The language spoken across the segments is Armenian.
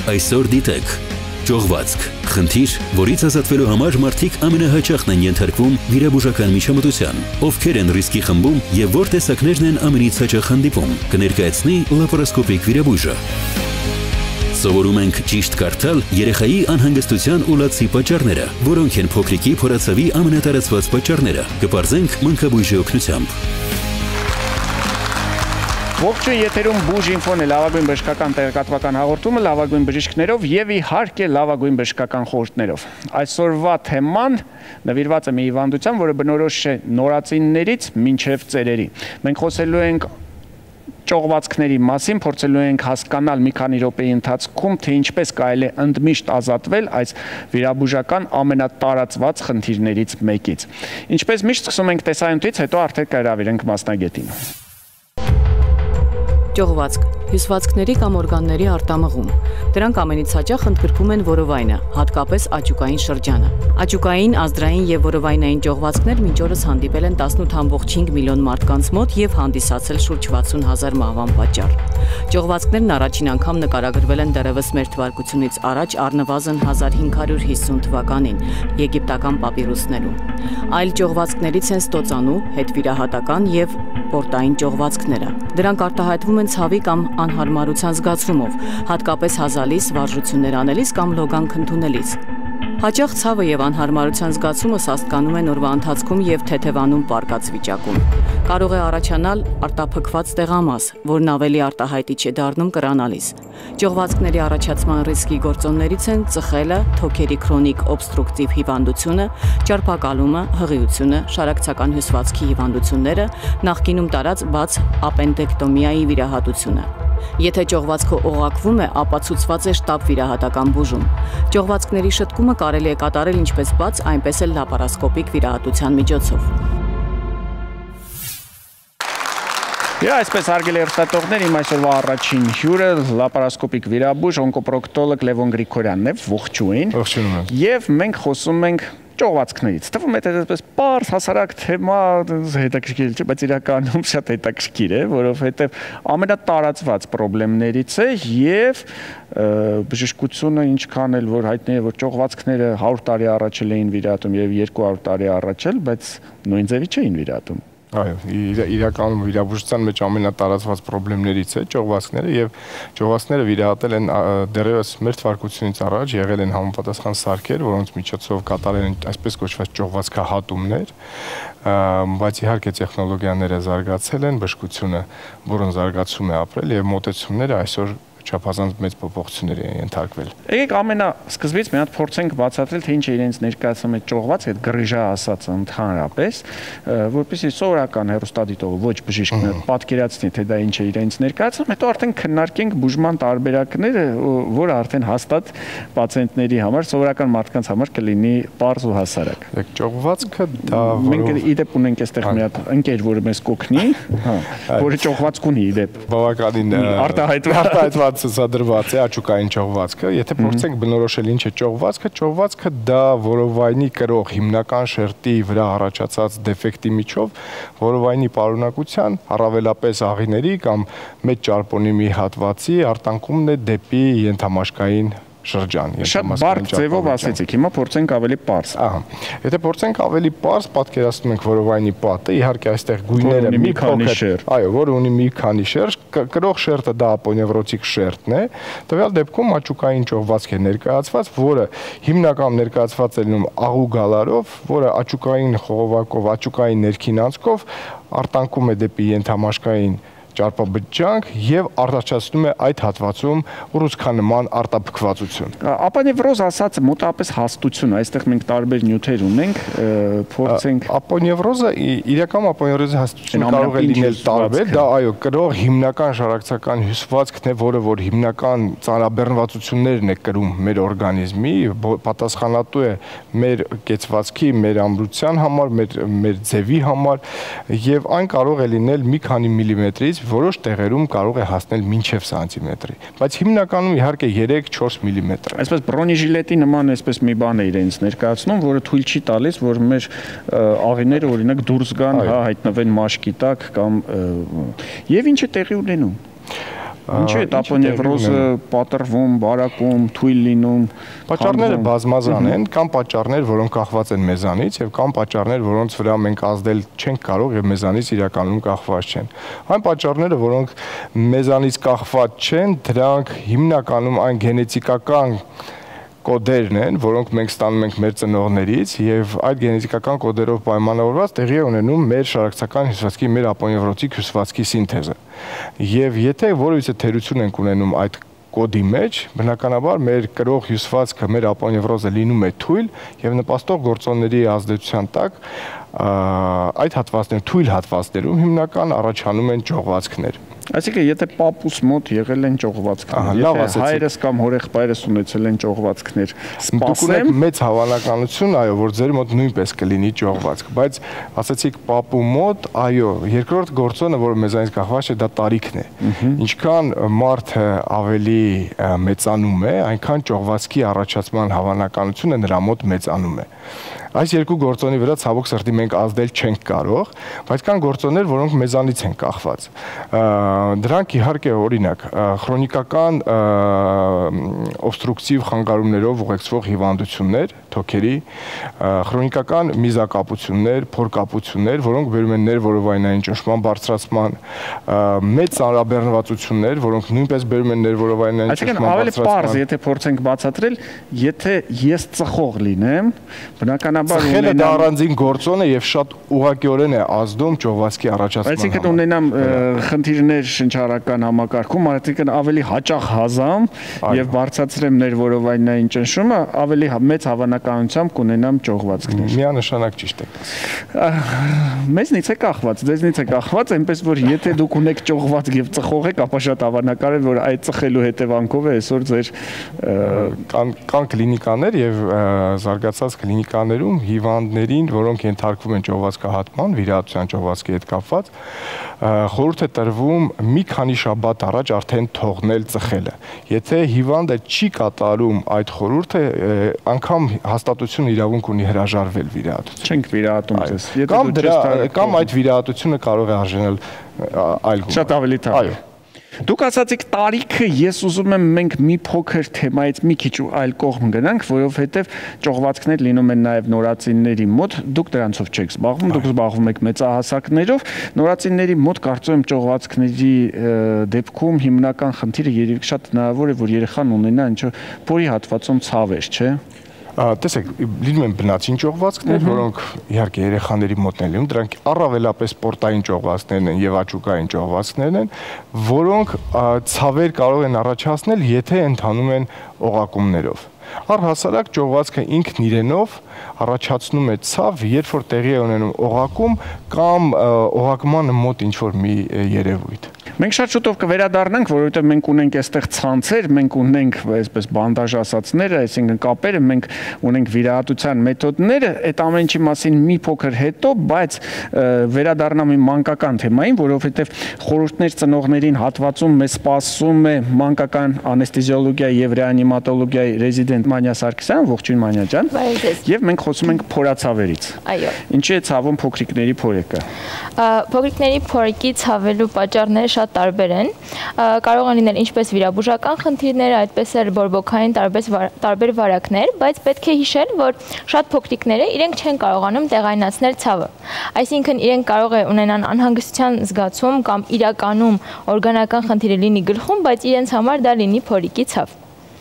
Այսօր դիտեք ճողվածք, խնդիր, որից ազատվելու համար մարդիկ ամենահաճախն են ենթարկվում վիրաբուժական միջամտության, ովքեր են ռիսկի խմբում եւ որ տեսակներն են ամենից հաճախ հանդիպում, կներկայացնի լապարասկոպիկ վիրաբույժը։ Սովորում ենք ճիշտ կարդալ երեխայի անհանգստության ու լացի պատճառները, որոնք են փոքրիկի փորացավի ամենատարածված պատճառները, կպարզենք մանկաբույժի օգնությամբ։ Ողջույն, եթերում Բուժինֆոն է, լավագույն բժշկական տեղեկատվական հաղորդումը լավագույն բժիշկներով եւ իհարկե լավագույն բժշկական խորհուրդներով։ Այսօրվա թեման նվիրված է մի հիվանդության, որը բնորոշ է նորածիններից մինչև ծերերի։ Մենք խոսելու ենք ճողվածքների մասին, փորձելու ենք հասկանալ մի քանի րոպեի ընթացքում, թե ինչպես կարելի է ընդմիշտ ազատվել այս վիրաբուժական ամենատարածված խնդիրներից մեկից։ Ինչպես միշտ սկսում ենք տեսանյութից, հետո արդեն կհրավիրենք մասնագետին։ Ճողվածք, հյուսվածքների կամ օրգանների արտամղում։ Դրանք ամենից հաճախ ընդգրկում են որովայնը, հատկապես աճուկային շրջանը։ Աճուկային, ազդրային եւ որովայնային ճողվածքներ մինչ օրս հանդիպել են 18.5 միլիոն մարդկանց մոտ եւ հանդիսացել շուրջ 60,000 մահվան պատճառ։ Ճողվածքներն առաջին անգամ նկարագրվել են դեռևս մեր թվարկությունից առաջ առնվազն 1550 թվականին եգիպտական պապիրուսներում։ Այլ ճողվածքներից են ստոծանու, հետվիրահատական եւ պորտային ճողվածքները։ Դրանք արտահայտվում են ցավի կամ անհարմարության զգացումով, հատկապես հազալիս, վարժություններ անելիս կամ լոգանք ընդունելիս։ Հաճախ ցավը եւ անհարմարության զգացումը սաստկանում են օրվա ընթացքում եւ թեթևանում պառկած վիճակում։ Կարող է առաջանալ արտափքված տեղամաս, որն ավելի արտահայտիչ է դառնում կրանալիս։ Ճողվածքների առաջացման ռիսկի գործոններից են ծխելը, թոքերի քրոնիկ օբստրուկտիվ հիվանդությունը, ճարպակալումը, հղիությունը, շարակցական հյուսվածքի հիվանդությունները, նախկինում տարած բաց ապենդեկտոմիայի վիրահատությունը։ Եթե ճողվածքը օղակվում է, ապա ցուցված է շտապ վիրահատական բուժում։ Ճողվածքների շտկումը կարելի է կատարել ինչպես բաց, այնպես էլ լապարասկոպիկ վիրահատության միջոցով։ Այսպես հարգելի հեռուստատողներ, իմ այսօրվա առաջին հյուրը լապարասկոպիկ վիրաբույժ, օնկոպրոկտոլոգ Լևոն Գրիգորյանն է, ողջույն։ Ողջունում եմ։ Եվ մենք խոսում ենք ճողվածքներից։ Թվում է այդպես պարզ հասարակ թեմա հետաքրքիր չէ, բայց իրականում շատ հետաքրքիր է, որովհետև ամենատարածված խնդիրներից է եւ բժշկությունը ինչքան էլ որ հայտնի է, որ ճողվածքները 100 տարի առաջ էին վիրահատում եւ 200 տարի առաջ էլ, բայց նույն ձևի չէին վիրահատում։ Այո, իրականում վիրաբուժության մեջ ամենատարածված խնդիրներից է ճողվածքները եւ ճողվածքները վիրահատել են դեռևս մեր թվարկությունից առաջ եղել են համապատասխան սարքեր, որոնց միջոցով կատարել են այսպես կոչված ճողվածքահատումներ, բայց իհարկե տեխնոլոգիաները զարգացել են, բժշկությունը որոնց զարգացում է ապրել եւ մոտեցումները այսօր չափազանց մեծ փոփոխությունների են ենթարկվել։ Եկեք ամենասկզբից մի հատ փորձենք բացատրել, թե ինչ է իրենց ներկայացնում է ճողված, այդ գրիժա ասած ընդհանրապես, որպեսզի սովորական հեռուստադիտողը ոչ բժիշկն պատկերացնի, թե դա ինչ է իրենց ներկայացնում, հետո արդեն քննարկենք բուժման տարբերակները, որը արդեն հաստատ պացիենտների համար, սովորական մարդկանց համար կլինի պարզ ու հասարակ։ Ճողվածքը դա մենք իդեպ ունենք այստեղ մի հատ ընկեր, որը մեզ կօգնի, որը ճողվածք ունի իդեպ։ Բավականին արտահայտված ցուցադրված է աճուկային ճողվածքը, եթե փորձենք բնորոշել ինչ է ճողվածքը, ճողվածքը դա որովայնի կրող հիմնական շերտի վրա առաջացած դեֆեկտի միջով որովայնի պարունակության, առավելապես աղիների կամ մեծ ճարպոնի մի հատվածի արտանկումն է դեպի ենթամաշկային շրջան։ Շատ բարդ ձևով ասեցիք, հիմա փորձենք ավելի պարզ։ Եթե փորձենք ավելի պարզ, պատկերացնում ենք որովայնի պատը, իհարկե այստեղ գույները մի փոքր, այո, որը ունի մի քանի շերտ, կրող շերտը դա ապոնևրոտիկ շերտն է, տվյալ դեպքում աճուկային ճողվածք է ներկայացված, որը հիմնականում ներկայացված է լինում աղու գալարով, որը աճուկային խողովակով, աճուկային ներքին անցքով արտանկում է դեպի ենթամաշկային ճարպաբջջանք եւ առաջացնում է այդ հատվածում ուռուցքանման արտափքվածություն։ Ապոնևրոզ ասած մոտավորապես հաստություն, այստեղ մենք տարբեր նյութեր ունենք, փորձենք ապոնևրոզը իրականում ապոնևրոզի հաստությունը կարող է լինել տարբեր, դա այո, կրող հիմնական շարակցական հյուսվածքն է, որը որ հիմնական ծանրաբեռնվածություններն է կրում մեր օրգանիզմի, պատասխանատու է մեր կեցվածքի, մեր ամրության համար, մեր ձևի համար եւ այն կարող է լինել մի քանի միլիմետրից որոշ տեղերում կարող է հասնել մինչև սանտիմետրի, բայց հիմնականում իհարկե 3-4 միլիմետր։ Այսպես բրոնեժիլետի նման այսպես մի բան է իրենց ներկայացնում, որը թույլ չի տալիս, որ մեր աղիները օրինակ դուրս գան, հայտնվեն մաշկի տակ կամ եւ ինչ է տեղի ունենում։ Ինչու է տապոնևրոզը պատրվում, բարակում, թույլ լինում։ Պատճառները բազմազան են, կան պատճառներ, որոնք կախված են մեզանից, եւ կան պատճառներ, որոնց վրա մենք ազդել չենք կարող եւ մեզանից իրականում կախված չեն։ Այն պատճառները, որոնք մեզանից կախված չեն, դրանք հիմնականում այն գենետիկական կոդերն են, որոնք մենք ստանում ենք մեր ծնողներից եւ այդ գենետիկական կոդերով պայմանավորված տեղի է ունենում մեր շարակցական հյուսվածքի, մեր ապոնևրոտիկ հյուսվածքի սինթեզը։ Եվ եթե որևիցե թերություն ենք ունենում այդ կոդի մեջ, բնականաբար մեր կրող հյուսվածքը, մեր ապոնևրոզը լինում է թույլ եւ նպաստող գործոնների ազդեցության տակ այդ հատվածներում, թույլ հատվածներում հիմնական առաջանում են ճողվածքներ։ Այսինքն, եթե պապուս մոտ եղել են ճողվածքներ, եթե հայրս կամ հորեղբայրս ունեցել են ճողվածքներ, սպասեմ, մեծ հավանականություն, այո, որ ձեր մոտ նույնպես կլինի ճողվածք, բայց ասացիք պապու մոտ, այո, երկրորդ գործոնը, որը մեզանից կախված է, դա տարիքն է։ Ինչքան մարդը ավելի մեծանում է, այնքան ճողվածքի առաջացման հավանականությունը նրա մոտ մեծանում է։ Այս երկու գործոնի վրա ցավոք սրտի մենք ազդել չենք կարող, բայց կան գործոններ, որոնք մեզանից են կախված։ Դրանք իհարկե օրինակ քրոնիկական օբստրուկտիվ խանգարումներով ուղեկցվող հիվանդություններ, թոքերի, քրոնիկական միզակապություններ, փորկապություններ, որոնք բերում են ներվորովայնային ճնշման բարձրացման, մեծ ծանրաբեռնվածություններ, որոնք նույնպես բերում են ներվորովայնային ճնշման բարձրացման։ Այսինքն ավելի պարզ, եթե փորձենք բացատրել, եթե ես ծխող լինեմ, բնականաբար ծխելը դա առանձին գործոն է եւ շատ ուղղակիորեն է ազդում ճողվածքի առաջացման։ Այսինքն ունենամ խնդիրներ շնչառական համակարգում, այսինքն ավելի հաճախ հազամ եւ բարձրացրեմ ներվորովայնային ճնշումը, ավելի մեծ հավանականությամբ կունենամ ճողվածքներ։ Միանշանակ ճիշտ եք։ Մեզնից է կախված, ձեզնից է կախված, այնպես որ եթե դուք ունեք ճողվածք եւ ծխող եք, ապա շատ հավանական է, որ այդ ծխելու հետևանքով է այսօր ձեր կան կլինիկաներ եւ զարգացած կլինիկաներում հիվանդներին, որոնք ենթարկվում են ճողվածքահատման, վիրահատության ճողվածքի հետ կապված, խորհուրդ է տրվում մի քանի շաբաթ առաջ արդեն թողնել ծխելը։ Եթե հիվանդը չի կատարում այդ խորհուրդը, անգամ հաստատություն իրավունք ունի հրաժարվել վիրահատություն։ Չենք վիրահատում ձեզ։ Կամ այդ վիրահատությունը կարող է արժանել այլ գումար։ Շատ ավելի թանկ։ Այո։ Դուք ասացիք տարիքը, ես ուզում եմ մենք մի փոքր թեմայից մի քիչ այլ կողմ գնանք, որովհետև ճողվածքներ լինում են նաև նորածինների մոտ, դուք դրանցով չեք զբաղվում, դուք զբաղվում եք մեծահասակներով, նորածինների մոտ կարծում եմ ճողվածքների դեպքում հիմնական խնդիրը երևի շատ հնարավոր է, որ երեխան ունենա ինչ-որ փորի հատվածում ցավեր, չէ՞։ Տեսեք, լինում են բնածին ճողվածքներ, որոնք իհարկե երեխաների մոտ են լինում, դրանք առավելապես սպորտային ճողվածքներն են եւ աճուկային ճողվածքներն են, որոնք ցավեր կարող են առաջացնել, եթե ընթանում են օղակումներով։ Առհասարակ ճողվածքը ինքն իրենով առաջացնում է ցավ, երբ որ տեղի է ունենում օղակում կամ օղակման մոտ ինչ-որ մի երևույթ։ Մենք շատ շուտով կվերադառնանք, որովհետև մենք ունենք այստեղ ցանցեր, մենք ունենք այսպես բանդաժ ասածները, այսինքն կապերը, մենք ունենք վիրահատության մեթոդները, այդ ամեն ինչի մասին մի փոքր հետո, բայց վերադառնամ իմ մանկական թեմային, որովհետև խորհուրդներ ծնողներին հատվածում մեզ սպասում է մանկական անեստեզիոլոգիայի եւ ռեանիմատոլոգիայի ռեզիդենտ Մանյա Սարգսյան, ողջույն Մանյա ջան։ Եվ մենք խոսում ենք փորացավերից։ Այո։ Ինչի է ցավում փոքրիկների փորեկը։ Փոքրիկների փորեկի ցավելու պատճառները շատ տարբեր են։ Կարող են լինել ինչպես վիրաբուժական խնդիրներ, այդպես էլ բորբոքային տարբեր վարակներ, բայց պետք է հիշել, որ շատ փոքրիկները իրենք չեն կարողանում տեղայնացնել ցավը։ Այսինքն իրենք կարող է ունենան անհանգստության զգացում կամ իրականում օրգանական խնդիր լինի գլխում, բայց իրենց համար դա լինի փորիկի ցավ։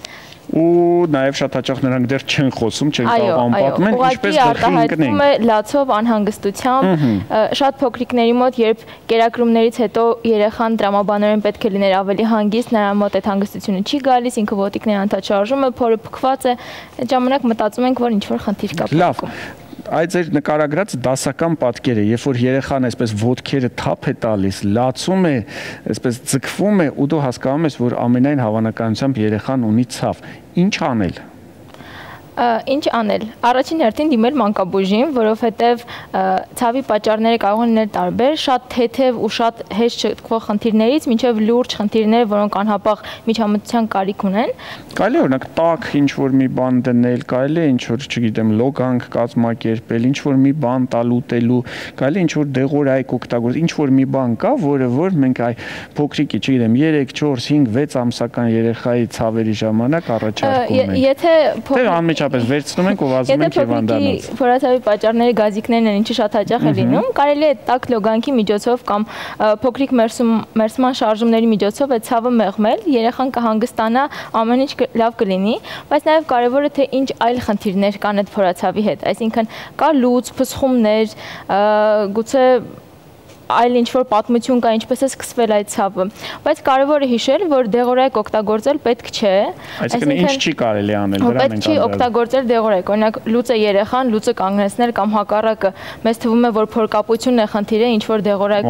Ու նաև շատ հաճախ նրանք դեռ չեն խոսում, չեն կարող անպատմեն, ինչպես գլխի ընկնեն։ Լացով, անհանգստությամբ, շատ փոքրիկների մոտ, երբ կերակրումներից հետո երեխան տրամաբանորեն պետք է լիներ ավելի հանգիստ, նրա մոտ այդ հանգստությունը չի գալիս, ինքը ոտիկները անդաչարժում է, փորը փքված է, այդ ժամանակ մտածում ենք, որ ինչ-որ խնդիր կա։ Լավ։ Այդ ձեր նկարագրած դասական պատկերը, երբ որ երեխան այսպես ոտքերը թափ է տալիս, լացում է, այսպես ձգվում է ու դու հասկանում ես, որ ամենայն հավանականությամբ երեխան ունի ցավ։ Ինչ անել։ Ինչ անել։ Առաջին հերթին դիմել մանկաբույժին, որովհետև ցավի պատճառները կարող են լինել տարբեր, շատ թեթև ու շատ հեշտ չթքվող խնդիրներից մինչև լուրջ խնդիրներ, որոնք անհապաղ միջամտության կարիք ունեն։ Կարելի է օրինակ տաք ինչ-որ մի բան դնել, կարելի է ինչ-որ, չգիտեմ, լոգանք կազմակերպել, ինչ-որ մի բան տալ ուտելու, կարելի է ինչ-որ դեղորայք օգտագործել, ինչ-որ մի բան կա, որ մենք այ փոքրիկի, չգիտեմ, 3, 4, 5, 6 ամսական երեխայի ցավերի ժամանակ առաջարկում ենք։ Եթե անմիջապես վերցնում ենք ու վազում ենք հիվանդանոց։ Փորացավի պատճառների գազիկներն են, ինչը շատ հաճախ է լինում, կարելի է տաք լոգանքի միջոցով կամ փոքրիկ մերսման շարժումների միջոցով այդ ցավը մեղմել, երեխան կհանգստանա, ամեն ինչ լավ կլինի, բայց նաև կարևորը թե ինչ այլ խնդիրներ կան այդ փորացավի հետ, այսինքն կա լուծ, փսխումներ, գուցե այլ ինչ-որ պատմություն կա, ինչպես է սկսվել այդ ցավը, բայց կարևորը հիշել, որ դեղորայք օգտագործել պետք չէ, այսինքն ինչ չի կարելի անել, դրան ենք պետք չի օգտագործել դեղորայք, օրինակ լուծը երեխան, լուծը կանգնեցնել կամ հակառակը, մեզ թվում է, որ փորկապությունն է խնդիրը, ինչ-որ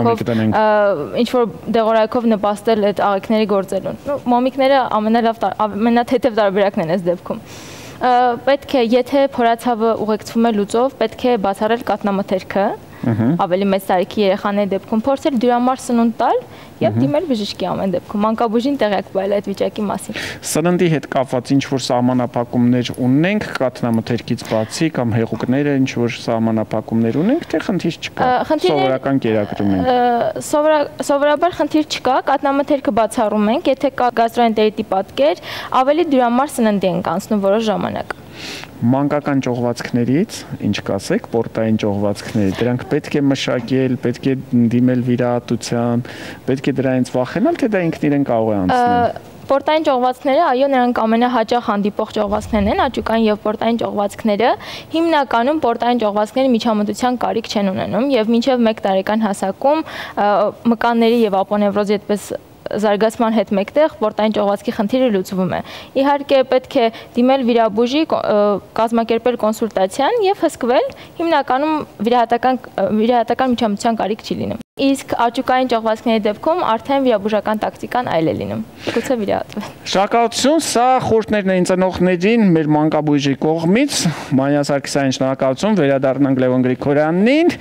դեղորայքով նպաստել այդ աղիքների գործելուն։ Մոմիկները ամենաթեթև տարբերակն են այս դեպքում։ Պետք է, եթե փորացավը ուղեկցվում է լուծով, պետք է բացառել կաթնամթերքը, ավելի մեծ տարիքի երեխաների դեպքում փորձել դյուրամար սնունդ տալ եւ դիմել բժշկի ամեն դեպքում մանկաբույժին տեղյակ տալ այդ վիճակի մասին։ Սննդի հետ կապված ինչ-որ սահմանափակումներ ունենք կաթնամթերքից բացի կամ հեղուկները ինչ-որ սահմանափակումներ ունենք, թե խնդիր չկա։ Սովորական կերակրում ենք։ Սովորաբար խնդիր չկա, կաթնամթերքը բացառում ենք, եթե կա գաստրոենտերիտի պատկեր, ավելի դյուրամար սննդի ենք անցնում որոշ ժամանակ։ Մանկական ճողվածքներից ինչ կասեք, պորտային ճողվածքների, դրանք պետք է մշակել, պետք է դիմել վիրահատության, պետք է դրանից վախենալ, թե դա ինքն իրեն կարող է անցնել։ Պորտային ճողվածքները, այո, նրանք ամենահաճախ հանդիպող ճողվածքներն են, աճուկային եւ պորտային ճողվածքները։ Հիմնականում պորտային ճողվածքները միջամտության կարիք չեն ունենում եւ մինչեւ 1 տարեկան հասակում մկանների եւ ապոնևրոզի այդպես զարգացման հետ մեկտեղ պորտային ճողվածքի խնդիրը լուծվում է։ Իհարկե պետք է դիմել վիրաբույժի, կազմակերպել կոնսուլտացիան եւ հսկվել, հիմնականում վիրահատական միջամտության կարիք չի լինում։ Իսկ աճուկային ճողվածքների դեպքում արդեն վիրաբուժական տակտիկան այլ է լինում։ Գուցե վիրահատվել։ Շնորհակալություն, սա խորհուրդներն էին ծնողներին մեր մանկաբույժի կողմից։ Մանյա Սարգսյանին շնորհակալություն, վերադառնանք Լևոն Գրիգորյանին։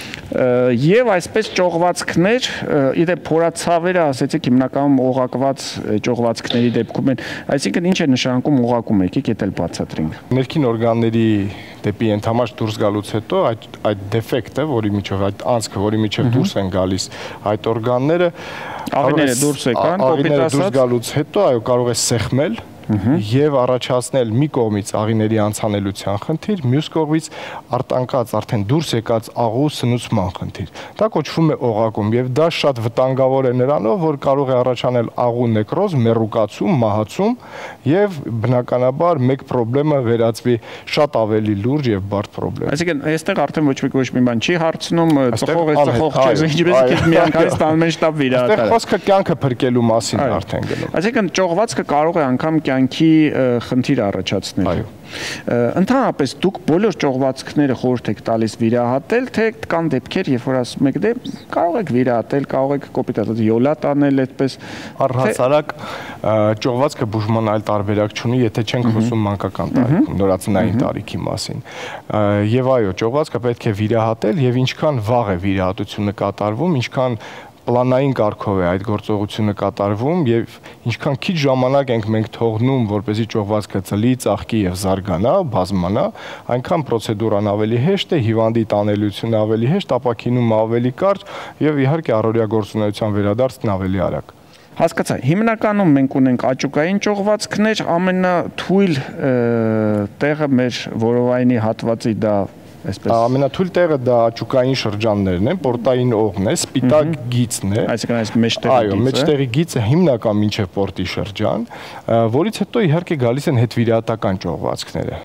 Եվ այսպես ճողվածքներ, իդեպ փորացավերը ասեցիք հիմնականում օղակված ճողվածքների դեպքում են, այսինքն ինչ է նշանակում օղակում եկեք էդ էլ բացատրենք։ Ներքին օրգանների դեպի ենթամաշ դուրս գալուց հետո այդ դեֆեկտը, որի միջով այդ անցքը, որի միջով դուրս են գալիս այդ օրգանները, աղիները դուրս եկան, կոպիտ ասած, դուրս գալուց հետո այո կարող է սեղմել եւ առաջացնել մի կողմից աղիների անցանելիության խնդիր, մյուս կողմից արտանկած արդեն դուրս եկած աղու սնուցման խնդիր։ Դա կոչվում է օղակում եւ դա շատ վտանգավոր է նրանով, որ կարող է առաջանել աղու նեկրոզ, մեռուկացում, մահացում եւ բնականաբար մեկ խնդրեմը վերածվի շատ ավելի լուրջ եւ բարդ խնդրեմ։ Այսինքն այստեղ արդեն ոչ մի բան չի հարցնում, ծխող չէ, ինչպես է միանգամից տանում են շտաբ վիրահատարը։ Այստեղ խոսքը կյանքը փրկելու մասին արդեն գնում։ Այսինքն ճողվածքը կարող է անգամ կյանքի խնդիր առաջացնել։ Այո։ Ընդհանրապես դուք բոլոր ճողվածքները խորհուրդ եք տալիս վիրահատել, թե կան դեպքեր, երբ որ ասում եք դե կարող եք վիրահատել, կարող եք կոպիտ ասած յոլատ անել այդպես։ Առհասարակ ճողվածքը բուժման այլ տարբերակ չունի, եթե չենք խոսում մանկական տարիքում, նորածնային տարիքի մասին։ Եվ այո, ճողվածքը պետք է վիրահատել եւ ինչքան վաղ է վիրահատությունը կատարվում, ինչքան պլանային կարգով է այդ գործողությունը կատարվում եւ ինչքան քիչ ժամանակ ենք մենք թողնում, որպեսզի ճողվածքը ծլի, ծաղկի եւ զարգանա, բազմանա, այնքան պրոցեդուրան ավելի հեշտ է, հիվանդի տանելիությունը ավելի հեշտ, ապակինումը ավելի կարճ եւ իհարկե առօրյա գործունեության վերադարձն ավելի արագ։ Հասկացա, հիմնականում մենք ունենք աճուկային ճողվածքներ, ամենաթույլ տեղը մեր որովայնի հատվածի դա Ամենաթույլ տեղը դա աճուկային շրջաններն են, պորտային օղն է, սպիտակ գիծն է։ Այսինքն այս մեջտեղի գիծը։ Այո, մեջտեղի գիծը հիմնական մինչև պորտի շրջան, որից հետո իհարկե գալիս են հետվիրահատական ճողվածքները։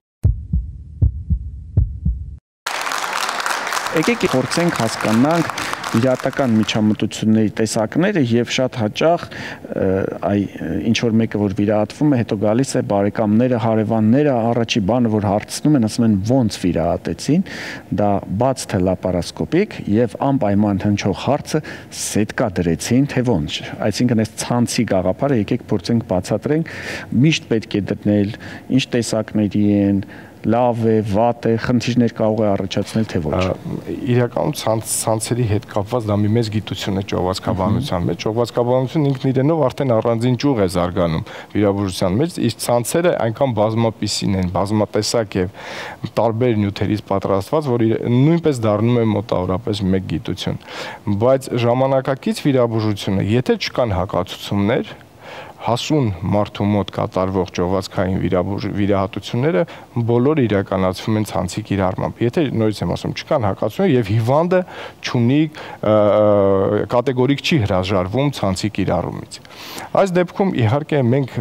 Եկեք փորձենք հասկանանք վիրահատական միջամտությունների տեսակները եւ շատ հաճախ ինչ որ մեկը որ վիրահատվում է, հետո գալիս է բարեկամները, հարևանները, առաջի բանը որ հարցնում են, ասում են ոնց վիրահատեցին, դա բաց թե լապարասկոպիկ եւ անպայման հնչող հարցը սետկա դրեցին թե ոնց։ Այսինքն այս ցանցի գաղափարը եկեք փորձենք բացատրենք, միշտ պետք է դնել, ինչ տեսակների են, լավ է, վատ է, խնդիրներ կարող է առաջացնել թե ոչ։ Իրականում ցանցերի հետ կապված դա մի մեծ գիտություն է ճողվածքաբանության մեջ։ Ճողվածքաբանությունը ինքն իրենով արդեն առանձին ճյուղ է զարգանում վիրաբուժության մեջ, իսկ ցանցերը այնքան բազմապիսին են, բազմատեսակ եւ տարբեր նյութերից պատրաստված, որ նույնպես դառնում է մոտավորապես մեկ գիտություն։ Բայց ժամանակակից վիրաբուժությունը, եթե չկան հակացություններ, հասուն մարդու մոտ կատարվող ճողվածքային վիրահատությունները բոլորը իրականացվում են ցանցի կիրառմամբ։ Եթե նորից եմ ասում, չկան հակացություններ եւ հիվանդը չունի կատեգորիկ չի հրաժարվում ցանցի կիրառումից։ Այս դեպքում իհարկե մենք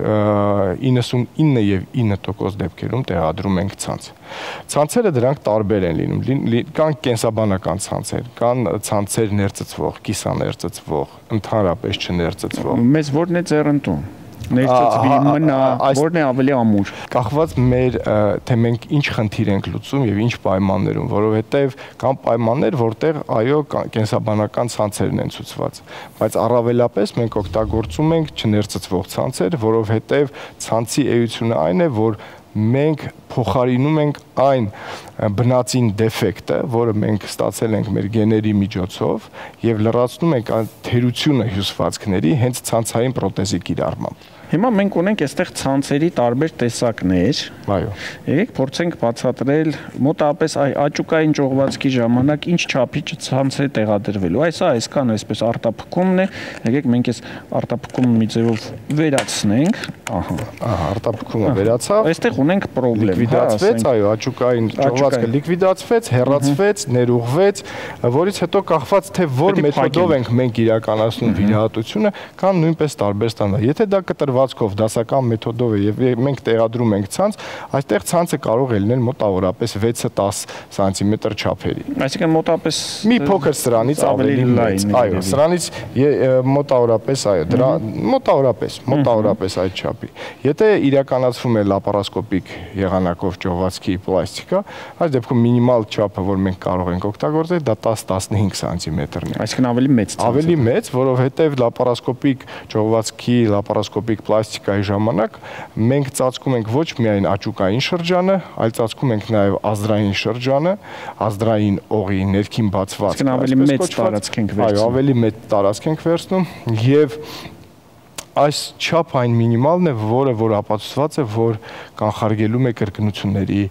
99 եւ 9% դեպքերում տեղադրում ենք ցանց։ Ցանցերը դրանք տարբեր են լինում, կան կենսաբանական ցանցեր, կան ցանցեր ներծծվող, կիսաներծծվող, ընդհանրապես չներծծվող։ Մեզ որն է ձեռնտուն։ Ներծծվի մնա, որն է ավելի ամուր։ Կախված մեր թե մենք ինչ խնդիր ենք լուծում եւ ինչ պայմաններում, որովհետեւ կան պայմաններ, որտեղ այո կենսաբանական ցանցերն են ցուցված, բայց առավելապես մենք օգտագործում ենք չներծծվող ցանցեր, որովհետեւ ցանցի էությունը այն է, որ մենք փոխարինում ենք այն բնածին դեֆեկտը, որը մենք ստացել ենք մեր գեների միջոցով եւ լրացնում ենք այն թերությունը հյուսվածքների հենց ցանցային պրոթեզի կիրառմամբ։ Հիմա մենք ունենք այստեղ ցանցերի տարբեր տեսակներ։ Այո։ Եկեք փորձենք բացատրել մոտավորապես աճուկային ճողվածքի ժամանակ ինչ չափի ցանց է տեղադրվելու։ Այսքան այսպես արտափքումն է։ Եկեք մենք այս արտափքումը մի ձևով վերացնենք։ Ահա, արտափքումը վերացավ։ Այստեղ ունենք խնդրեմ։ Լիկվիդացվեց, այո, աճուկային ճողվածքը լիկվիդացվեց, հեռացվեց, ներուղվեց, որից հետո կախված թե որ մեթոդով ենք մենք իրականացնում վիրահատությունը, կան նույնպես տարբեր ստանդարտ։ Եթե դա կտրվածքով դասական մեթոդով է եւ մենք տեղադրում ենք ցանց, այստեղ ցանցը կարող է լինել մոտավորապես 6-10 սանտիմետր չափերի։ Այսինքն մոտավորապես մի փոքր սրանից ավելի լայն, այո, սրանից մոտավորապես, այո, դրա մոտավորապես այդ չափի։ Եթե իրականացվում է լապարասկոպիկ եղանակով ճողվածքի պլաստիկա, այս դեպքում մինիմալ չափը, որ մենք կարող ենք օգտագործել, դա 10-15 սանտիմետրն է։ Այսինքն ավելի մեծ ցանց։ Ավելի մեծ, որովհետև լապարասկոպիկ ճողվածքի, լապարասկոպիկ պլաստիկայի ժամանակ մենք ծածկում ենք ոչ միայն աճուկային շրջանը, այլ ծածկում ենք նաև ազդրային շրջանը, ազդրային օղի ներքին բացված։ Այսինքն ավելի մեծ տարածք ենք վերցնում։ Այո, ավելի մեծ տարածք ենք վերցնում եւ այս չափ այն մինիմալն է, որ ապացուցված է, որ կանխարգելում է կրկնությունների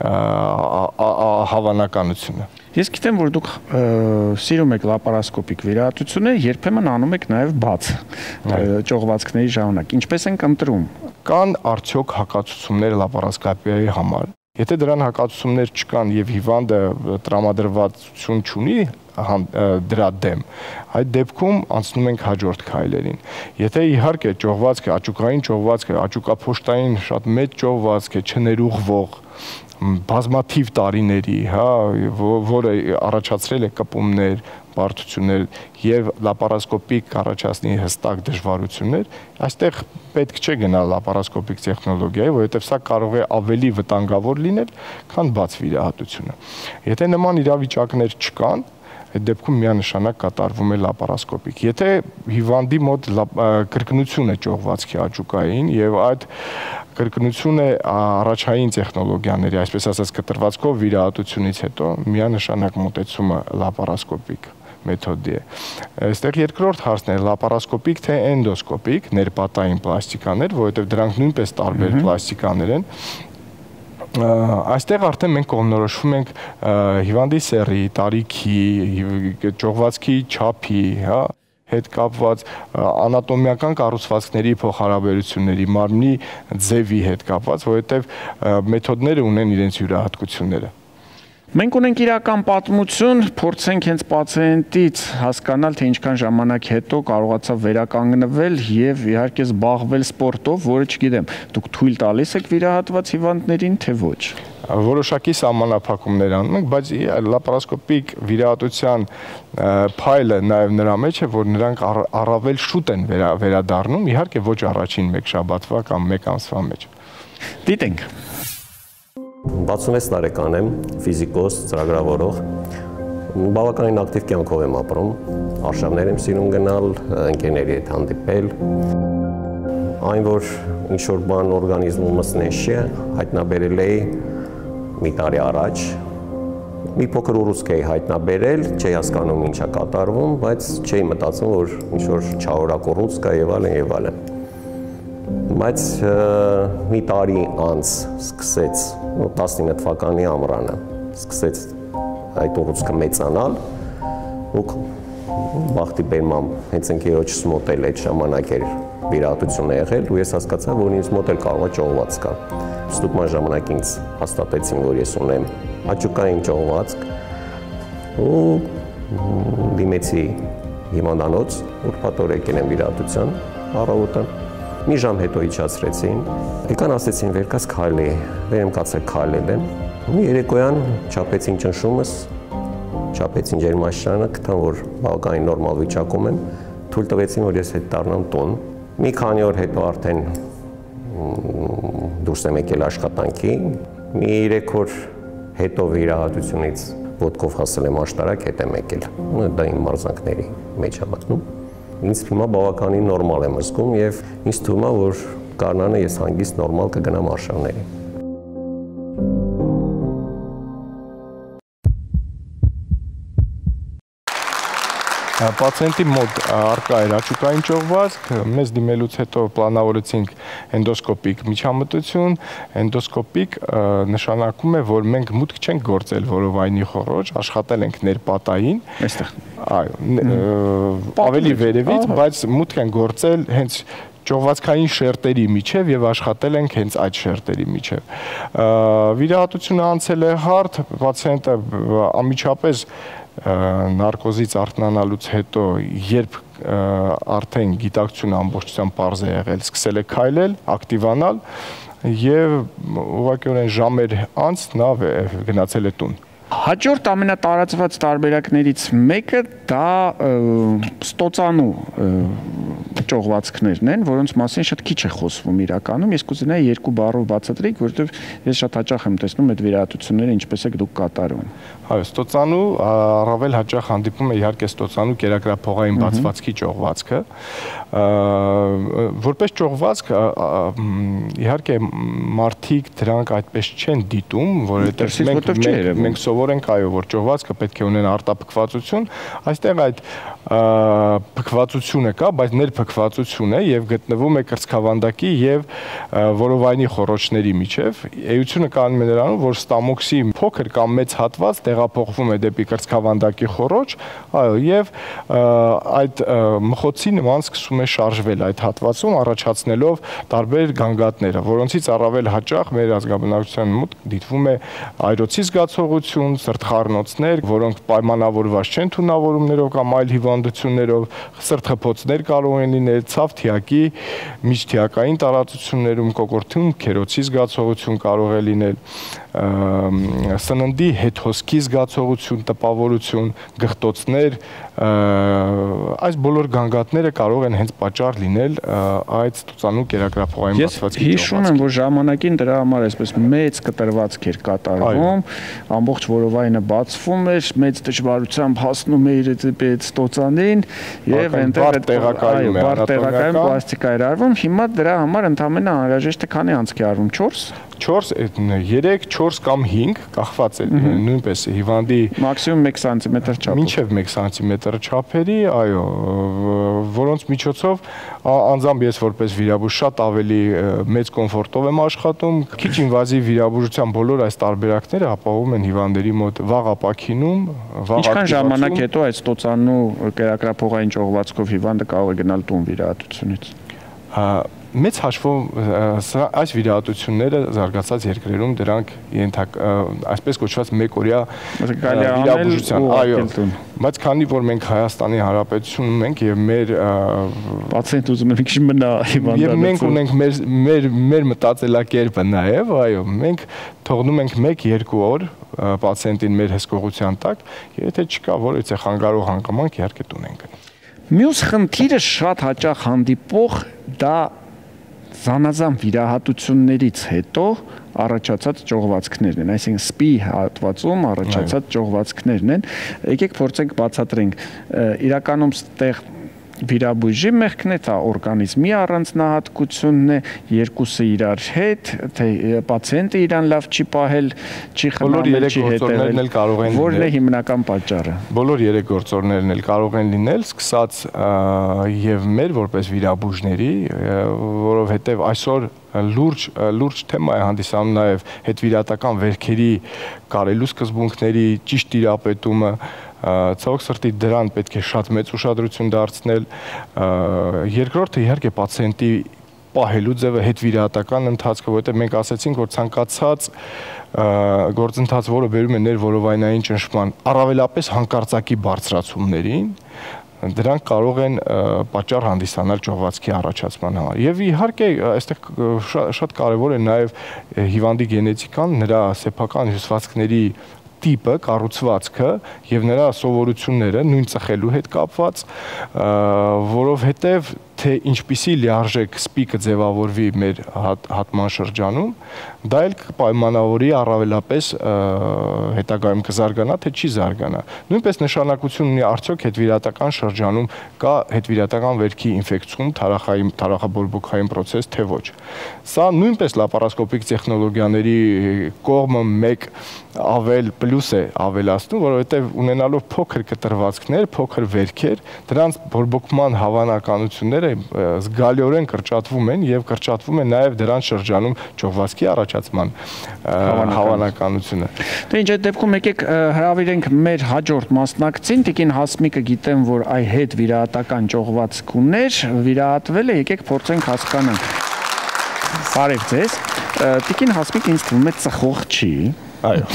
հավանականությունը։ Ես գիտեմ, որ դուք սիրում եք լապարասկոպիկ վիրահատությունները, երբեմն անում եք նաև բաց ճողվածքների ժամանակ։ Ինչպես ենք ընտրում։ Կան արդյոք հակացություններ լապարասկոպիայի համար։ Եթե դրան հակացություններ չկան եւ հիվանդը տրամադրվածություն չունի դրա դեմ, այդ դեպքում անցնում ենք հաջորդ քայլերին։ Եթե իհարկե ճողվածքը, աճուկային ճողվածքը, աճուկափոշտային շատ մեծ ճողվածք է, չներուղվող, բազմաթիվ տարիների, հա, որը առաջացրել է կպումներ, բարդություններ եւ լապարասկոպիկ առաջացնի հստակ դժվարություններ, այստեղ պետք չէ գնալ լապարասկոպիկ տեխնոլոգիայի, որովհետեւ սա կարող է ավելի վտանգավոր լինել, քան բաց վիրահատությունը։ Եթե նման իրավիճակներ չկան, այդ դեպքում միանշանակ կատարվում է լապարասկոպիկ։ Եթե հիվանդի մոտ կրկնություն է ճողվածքի աճուկային եւ այդ կրկնությունը առաջային տեխնոլոգիաների, այսպես ասած, կտրվածքով վիրահատությունից հետո միանշանակ մոտեցումը լապարասկոպիկ մեթոդի է։ Այստեղ երկրորդ հարցն է լապարասկոպիկ թե էնդոսկոպիկ ներպատային պլաստիկաներ, որովհետեւ դրանք նույնպես տարբեր պլաստիկաներ են։ Այստեղ արդեն մենք կողմնորոշվում ենք հիվանդի սեռի, տարիքի, ճողվածքի չափի, հա, հետ կապված անատոմիական կառուցվածքների փոխհարաբերությունների, մարմնի ձևի հետ կապված, որովհետև մեթոդները ունեն իրենց յուրահատկությունները։ Մենք ունենք իրական պատմություն, փորձենք հենց պացիենտից հասկանալ, թե ինչքան ժամանակ հետո կարողացավ վերականգնվել եւ իհարկե զբաղվել սպորտով, որը չգիտեմ, դուք թույլ տալիս եք վիրահատված հիվանդներին, թե ոչ։ Որոշակի սահմանափակումներ անում ենք, բայց լապարասկոպիկ վիրահատության փայլը նաեւ նրա մեջ է, որ նրանք առավել շուտ են վերադառնում, իհարկե ոչ առաջին մեկ շաբաթվա կամ մեկ ամսվա մեջ։ Դիտենք։ 66 տարեկան եմ, ֆիզիկոս, ծրագրավորող, բավականին ակտիվ կյանքով եմ ապրում, արշավներ եմ սիրում գնալ, ընկերների հետ հանդիպել, այն որ ինչ-որ բան օրգանիզմումս նեշ է, հայտնաբերել էի մի տարի առաջ մի փոքր ուռուցք էի հայտնաբերել, չէի հասկանում ինչա կատարվում, բայց չէի մտածում, որ ինչ-որ չարորակ ուռուցք է եւ այլն։ Բայց մի տարի անց սկսեց 19 թվականի ամռանը սկսեց այդ ուռուցքը մեծանալ ու բախտի բերմամբ հենց ընկերոջս մոտ էլ այդ ժամանակ էր վիրահատություն եղել ու ես հասկացա, որ ինձ մոտ էլ կարող է ճողվածք կա։ Ստուգման ժամանակ ինձ հաստատեցին, որ ես ունեմ աճուկային ճողվածք ու դիմեցի հիվանդանոց, ուրբաթ օր եկել եմ վիրահատության առավոտը։ Մի ժամ հետո իջացրեցին, եկան ասեցին վեր կաց քայլի, վեր եմ կացել քայլել եմ։ Ու երեկոյան չափեցին ճնշումս, չափեցին ջերմաստիճանը, գտան որ բավականին նորմալ վիճակում եմ, թույլ տվեցին որ ես հետ դառնամ տուն։ Մի քանի օր հետո արդեն դուրս եմ եկել աշխատանքի, մի 3 օր հետո վիրահատությունից ոտքով հասել եմ աշտարակ, հետ եմ եկել։ Դա իմ մարզանքների մեջ է մտնում։ Ինձ հիմա բավականին նորմալ եմ զգում եւ ինձ թվում է որ կարնանը ես հանգիստ նորմալ կգնամ արշավների։ Պացիենտի մոտ առկա էր աճուկային ճողվածք, մեզ դիմելուց հետո պլանավորեցինք էնդոսկոպիկ միջամտություն, էնդոսկոպիկ նշանակում է, որ մենք մուտք չենք գործել որովայնի խոռոչ, աշխատել ենք ներպատային, ավելի վերևից, բայց մուտք են գործել հենց ճողվածքային շերտերի միջև եւ աշխատել ենք հենց այդ շերտերի միջև։ Վիրահատությունը անցել է հարթ, պացիենտը անմիջապես նարկոզից արթնանալուց հետո, երբ արդեն գիտակցությունը ամբողջությամբ պարզ է եղել, սկսել է քայլել, ակտիվանալ եւ ուղղակիորեն ժամեր անց նա գնացել է տուն։ Հաջորդ ամենատարածված տարբերակներից մեկը դա ստոծանու ճողվածքներն են, որոնց մասին շատ քիչ է խոսվում իրականում։ Ես կուզենայի 2 բառով բացատրեիք, որովհետև ես շատ հաճախ եմ տեսնում այդ վիրահատությունները ինչպես եք դուք կատարում։ Այո, ստոծանու առավել հաճախ հանդիպում է իհարկե ստոծանու կերակրափողային բացվածքի ճողվածքը։ Որպես ճողվածք իհարկե մարդիկ դրանք այդպես չեն դիտում, որովհետև մենք սովոր ենք այո, որ ճողվածքը պետք է ունենա արտափքվածություն, այստեղ այդ փքվածությունը կա, բայց ներփքվածություն է եւ գտնվում է կրծքավանդակի եւ որովայնի խոռոչների միջև։ Էությունը կանում է նրանում, որ ստամոքսի փոքր կամ մեծ հատված տեղափոխվում է դեպի կրծքավանդակի խոռոչ, այո, եւ այդ մխոցի նման սկսում է շարժվել այդ հատվածում, առաջացնելով տարբեր գանգատները, որոնցից առավել հաճախ մեր ազգաբնակության մոտ դիտվում է այրոցի զգացողություն, սրտխառնոցներ, որոնք պայմանավորված չեն թունավորումներով կամ այլ հիվանդություններով, սրտխփոցներ կարող են լինել, ցավ թիակի, միջթիակային տարածություններում, կոկորդում, քերոցի զգացողություն կարող է լինել, սննդի հետ հոսքի զգացողություն, տպավորություն, գղտոցներ, այս բոլոր գանգատները կարող են հենց պատճառ լինել այդ ստոծանու կերակրափողային բացվածքի ճողվածքի։ Ես հիշում եմ, որ ժամանակին դրա համար այսպես մեծ կտրվածք էր կատարվում, ամբողջ որովայնը բացվում էր, մեծ դժվարությամբ հասնում էր այդ ստոծանին եւ այնտեղ բար տեղակայում պլաստիկա էր արվում։ Հիմա դրա համար ընդամենը անհրաժեշտ է քանի անցք է արվում 4, 3, 4 կամ 5 կախված է նույնպես հիվանդի մաքսիմում 1 սանտիմետր չափով։ Մինչև 1 սանտիմետր չափերի, այո, որոնց միջոցով անձամբ ես որպես վիրաբույժ շատ ավելի մեծ կոմֆորտով եմ աշխատում։ Քիչ ինվազիվ վիրաբուժության բոլոր այս տարբերակները ապահովում են հիվանդերի մոտ վաղ ապաքինում, վաղ Ինչքան ժամանակ հետո այդ ստոծանու կերակրափողային ճողվածքով հիվանդը կարող է գնալ տուն վիրահատությունից։ Մեծ հաշվով այս վիրահատությունները զարգացած երկրերում դրանք այսպես կոչված մեկօրյա վիրաբուժության, այո, բայց քանի որ մենք Հայաստանի Հանրապետությունում ենք եւ մեր պացիենտ ուզում են քիչ մնա հիվանդանոց։ Եվ մենք ունենք մեր մտածելակերպը նաեւ, այո, մենք թողնում ենք 1-2 օր պացիենտին մեր հսկողության տակ, եթե չկա որևէ խանգարող հանգամանք, իհարկե տուն ենք գնում։ Մյուս խնդիրը շատ հաճախ հանդիպող դա զանազան վիրահատություններից հետո առաջացած ճողվածքներն են, այսինքն սպի հատվածում առաջացած ճողվածքներն են։ Եկեք փորձենք բացատրենք։ Իրականում ստեղ վիրաբույժի մեղքն է, դա օրգանիզմի առանձնահատկությունն է, երկուսը իրար հետ, թե պացիենտը իրան լավ չի պահել, չի խնամել, չի հետևել, որն է հիմնական պատճառը։ Բոլոր երեք գործոններն էլ կարող են լինել, սկսած եւ մեր որպես վիրաբույժների, որովհետեւ այսօր լուրջ թեմա է հանդիսանում նաև հետվիրատական վերքերի կարելու սկզբունքների ճիշտ տիրապետումը, ցավոք սրտի դրան պետք է շատ մեծ ուշադրություն դարձնել։ Երկրորդը իհարկե պացիենտի պահելու ձևը, հետվիրատական ընթացքը, որովհետև մենք ասացինք, որ ցանկացած գործընթաց, որը բերում է ներորովայնային ճնշման, առավելապես հանկարծակի բարձրացումներին, դրանք կարող են պատճառ հանդիսանալ ճողվածքի առաջացման համար։ Եվ իհարկե, այստեղ շատ կարևոր է նաև հիվանդի գենետիկան, նրա սեփական հյուսվածքների տիպը, կառուցվածքը եւ նրա սովորությունները նույն ծխելու հետ կապված, որովհետեւ թե ինչպիսի լիարժեք սպիկը ձևավորվի մեր հատման շրջանում, դա էլ կպայմանավորի առավելապես հետագայում կզարգանա, թե չի զարգանա։ Նույնպես նշանակություն ունի արդյոք հետվիրատական շրջանում կա հետվիրատական վերքի ինֆեկցիոն, թարախաբորբոքային process, թե ոչ։ Սա նույնպես լապարասկոպիկ տեխնոլոգիաների կողմը մեկ ավել պլյուս է ավելացնում, որովհետև ունենալով փոքր կտրվածքներ, փոքր վերքեր, դրանց բորբոքման հավանականությունները զգալիորեն կրճատվում են եւ կրճատվում է նաեւ դրանց շրջանում ճողվածքի առաջացման հավանականությունը։ Դե ինչ այդ դեպքում եկեք հրավիրենք մեր հաջորդ մասնակցին, Տիկին Հասմիկը գիտեմ, որ այ հետ վիրահատական ճողվածք ուներ, վիրահատվել է, եկեք փորձենք հասկանանք։ Բարև ձեզ։ Տիկին Հասմիկը ինձ թվում է ծխող չի։ Այո,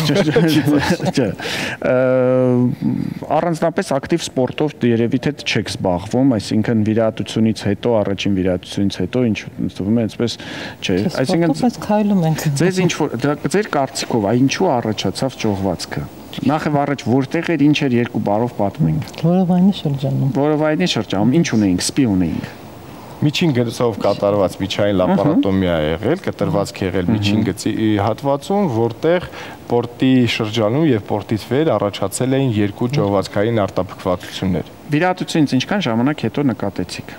առանձնապես ակտիվ սպորտով երևի թե չեք զբաղվում, այսինքն վիրահատությունից հետո, առաջին վիրահատությունից հետո, ինչ թվում է, այսպես չէ, այսինքն քայլում ենք։ Ձեզ ինչ որ ձեր կարծիքով, այ ինչու առաջացավ ճողվածքը։ Նախ եւ առաջ որտեղ էր, ինչ էր երկու բառով պատմենք։ Որովայնի շրջանում։ Որովայնի շրջանում, ինչ ունեինք, սպի ունեինք։ Միջին գծով կատարված միջային լապարատոմիա է եղել, կտրվածք եղել միջին գծի հատվածում, որտեղ պորտի շրջանում եւ պորտից վեր առաջացել էին երկու ճողվածքային արտափքվածություններ։ Վիրահատությունից ինչքան ժամանակ հետո նկատեցիք։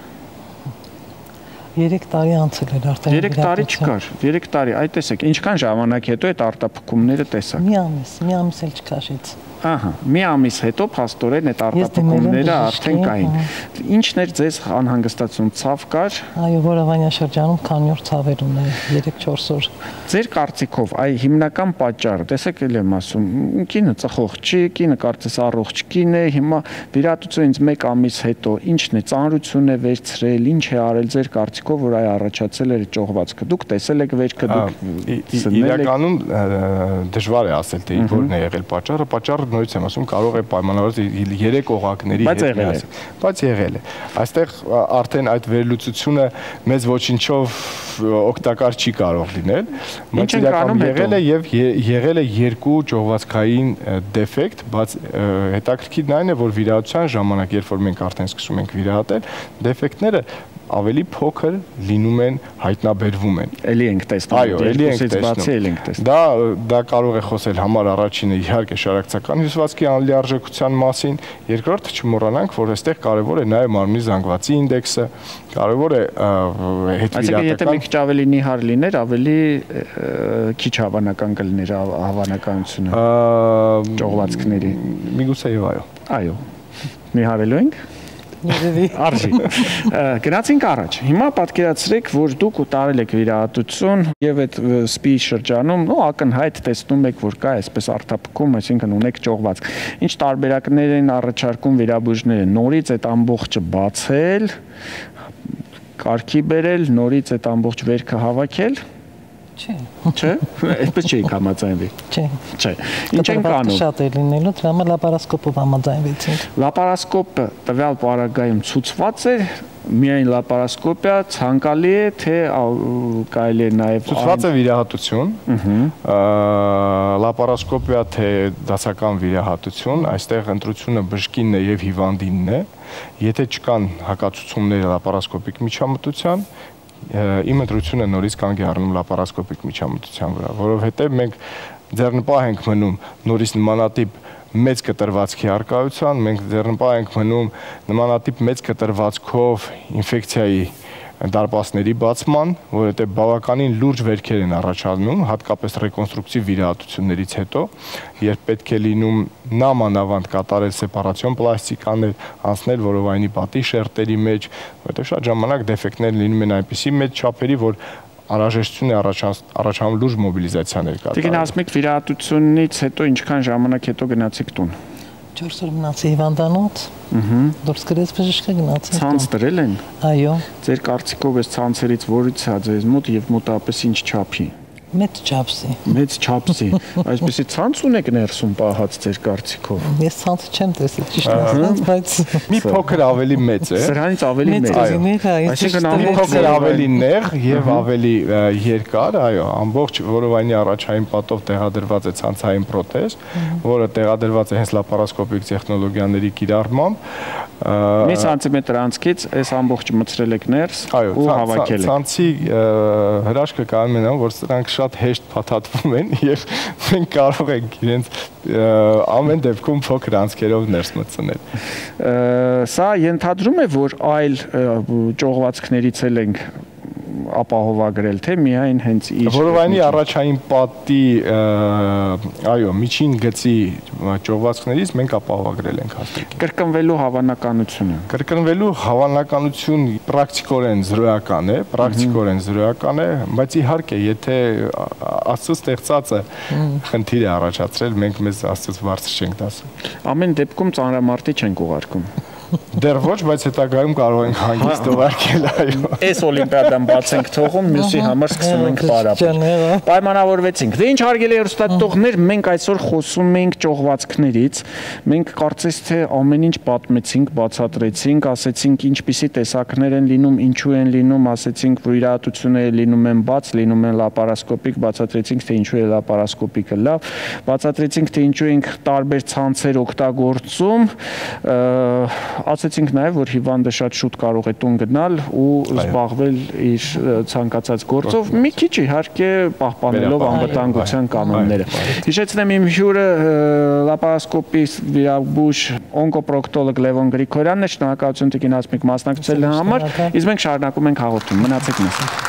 3 տարի անցել էր արդեն։ 3 տարի չկար, 3 տարի, այ տեսեք, ինչքան ժամանակ հետո այդ արտափքումները տեսաք։ Մի ամիս էլ չքաշեց։ Ահա, մի ամիս հետո փաստորեն այդ արտափքումները արդեն կային։ Ինչն էր ձեզ անհանգստացում, ցավ կար։ Այո, որովայնյա շրջանում քանի օր ցավեր ուներ, 3-4 օր։ Ձեր կարծիքով, այ հիմնական պատճառը, տեսեք էլ եմ ասում, կինը ծխող չի, կինը կարծես առողջ կին է, հիմա վիրահատությունից 1 ամիս հետո ինչն է, ծանրություն է վերցրել, ինչ է արել ձեր կարծիքով, որ այ առաջացել էր ճողվածքը։ Դուք տեսել եք վերքը, դուք իրականում դժվար է ասել, թե որն է եղել պատճառը, պատճառը նորից եմ ասում, կարող է պայմանավորվել 3 օղակների հետ միասին, բայց եղել է։ Այստեղ արդեն այդ վերլուծությունը մեծ ոչինչով օգտակար չի կարող լինել, բայց իրականում եղել է եւ եղել է երկու ճողվածքային դեֆեկտ, բայց հետաքրքիրն այն է, որ վիրահատության ժամանակ, երբ որ մենք արդեն սկսում ենք վիրահատել, դեֆեկտները ավելի փոքր լինում են, հայտնաբերվում են։ Էլի ենք տեսնում։ Այո, էլի ենք տեսնում։ Դա կարող է խոսել համար առաջինը իհարկե շարակցական հյուսվածքի անլիարժեքության մասին, երկրորդը չմոռանանք, որ այստեղ կարևոր է նաև մարմնի զանգվածի ինդեքսը, կարևոր է հետվիրատական։ Այսինքն եթե մի քիչ ավելի նիհար լիներ, ավելի քիչ հավանական կլիներ հավանականությունը ճողվածքների։ Միգուցե եւ այո։ Այո։ Նիհարելու ենք։ Արժի։ Գնացինք առաջ։ Հիմա պատկերացրեք, որ դուք տարել եք վիրահատություն եւ այդ սպի շրջանում, ակնհայտ տեսնում եք, որ կա այսպես արտափքում, այսինքն ունեք ճողվածք։ Ինչ տարբերակներ են առաջարկում վիրաբույժները, նորից այդ ամբողջը բացել, կարգի բերել, նորից այդ ամբողջ վերքը հավաքել։ Չէ, այդպես չէի համաձայնվի։ Չէ։ Ինչ են կանում։ Շատ է լինելու, դրա համար լապարասկոպով համաձայնվեցինք։ Լապարասկոպը տվյալ պարագայում ցուցված է, միայն լապարասկոպիա ցանկալի է, թե կարելի է նաև ցուցված է վիրահատություն, լապարասկոպիա թե դասական վիրահատություն, այստեղ ընտրությունը բժշկինն է եւ հիվանդինն է, եթե չկան հակացություններ լապարասկոպիկ միջամտության, իմ ընտրությունը նորից կանգ է առնում լապարասկոպիկ միջամտության վրա, որովհետև մենք ձեռնպահ ենք մնում նորից նմանատիպ մեծ կտրվածքի արկայության, մենք ձեռնպահ ենք մնում նմանատիպ մեծ կտրվածքով ինֆեկցիայի դարպասների բացման, որովհետև բավականին լուրջ վերքեր են առաջանում, հատկապես ռեկոնստրուկտիվ վիրահատություններից հետո, երբ պետք է լինում նամանավանդ կատարել սեպարացիոն պլաստիկաներ, անցնել որովայնի պատի շերտերի մեջ, որովհետև շատ ժամանակ դեֆեկտներ լինում են այնպիսի մեծ չափերի, որ անհրաժեշտություն է առաջանում լուրջ մոբիլիզացիաներ կատարել։ Տիկին Ասմիկ, վիրահատությունից հետո ինչքան ժամանակ հետո գնացիք տուն։ 4 օր մնացի հիվանդանոց։ Դուրս գրեց բժշկը գնացի։ Ցանց դրել են։ Այո։ Ձեր կարծիքով այս ցանցերից որից է ձեզ մոտ եւ մոտավորապես ինչ չափի։ Մեծ չափսի։ Մեծ չափսի։ Այսպեսի ցանց ունեք ներսում պահած ձեր կարծիքով։ Ես ցանցը չեմ տեսել, ճիշտ ասած, բայց մի փոքր ավելի մեծ է։ Սրանից ավելի մեծ։ Այսինքն մի փոքր ավելի նեղ եւ ավելի երկար, այո, ամբողջ որովայնի առաջային պատով տեղադրված է ցանցային պրոթեզ, որը տեղադրված է հենց լապարասկոպիկ տեխնոլոգիաների կիրառմամբ։ Մի սանտիմետր անցքից այս ամբողջը մտցրել եք ներս ու հավաքել եք։ Ցանցի հրաշքը կայանում է նա, որ սրանք շատ հեշտ փաթաթվում են եւ մենք կարող ենք իրենց ամեն դեպքում փոքր անցքերով ներս մտցնել։ Սա ենթադրում է, որ այլ ճողվածքներից էլ ենք ապահովագրել, թե միայն հենց իր որովայնի առաջային պատի, այո, միջին գծի ճողվածքներից մենք ապահովագրել ենք հաստատել։ Կրկնվելու հավանականությունը։ Կրկնվելու հավանականություն պրակտիկորեն զրոյական է, բայց իհարկե, եթե Աստծո ստեղծածը խնդիր է առաջացրել, մենք մեզ Աստծոց բարձր չենք դասում։ Ամեն դեպքում ծանրամարտի չենք ուղարկում։ Դեռ ոչ, բայց հետագայում կարող ենք հանգիստ ուղարկել, այո։ Այս օլիմպիադան բաց ենք թողում, մյուսի համար սկսում ենք պարապել։ Պայմանավորվեցինք։ Դե ինչ հարգելի հեռուստադիտողներ, մենք այսօր խոսում ենք ճողվածքներից։ Մենք կարծես թե ամեն ինչ պատմեցինք, բացատրեցինք, ասեցինք ինչպիսի տեսակներ են լինում, ինչու են լինում, ասեցինք, որ վիրահատությունները լինում են բաց, լինում են լապարասկոպիկ, բացատրեցինք, թե ինչու է լապարասկոպիկը լավ, բացատրեցինք, թե ինչու ենք տարբեր ցանցեր օգտագործում, ասեցինք նաև, որ հիվանդը շատ շուտ կարող է տուն գնալ ու զբաղվել իր ցանկացած գործով, մի քիչ իհարկե պահպանելով անվտանգության կանոնները։ Հիշեցնեմ իմ հյուրը լապարասկոպի վիրաբույժ օնկոպրոկտոլոգ Լևոն Գրիգորյանն է, շնորհակալություն Տիկին Ասմիկ մասնակցելու համար, իսկ մենք շարունակում ենք հաղորդում, մնացեք մեզ հետ։